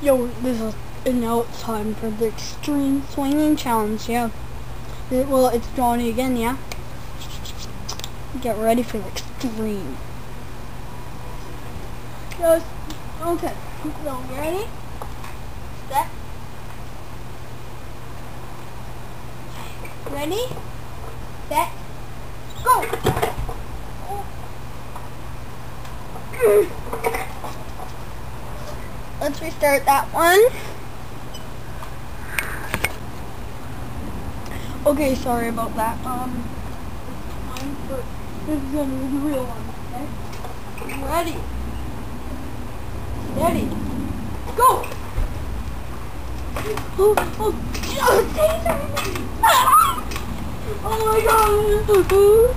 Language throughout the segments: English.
Yo, this is now it's time for the extreme swinging challenge. Yeah. Well, it's Johnny again. Yeah. Get ready for the extreme. Just okay. So ready? Set. Ready? Set. Go. Let's restart that one. Okay, sorry about that. This is gonna be the real one, okay? Ready? Steady. Go! Oh my god!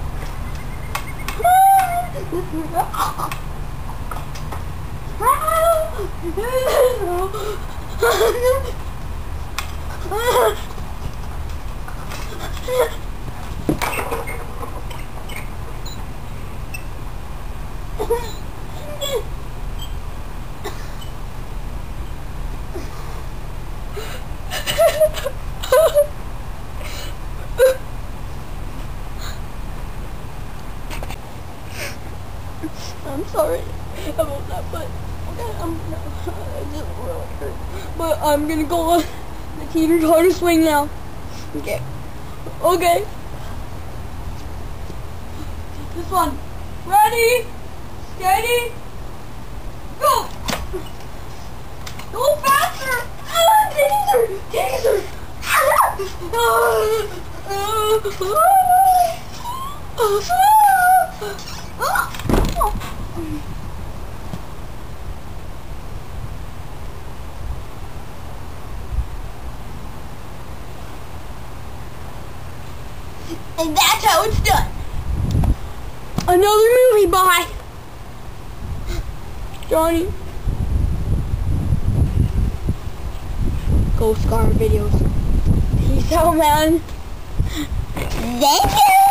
I'm sorry about that, but okay, it just really hurt. But I'm gonna go on the teeter-totter swing now. Okay. Okay. This one. Ready? Steady? Go! Go faster! Taser! Taser! And that's how it's done. Another movie, bye. Johnny. Go Scar videos. Peace out, man. Thank you.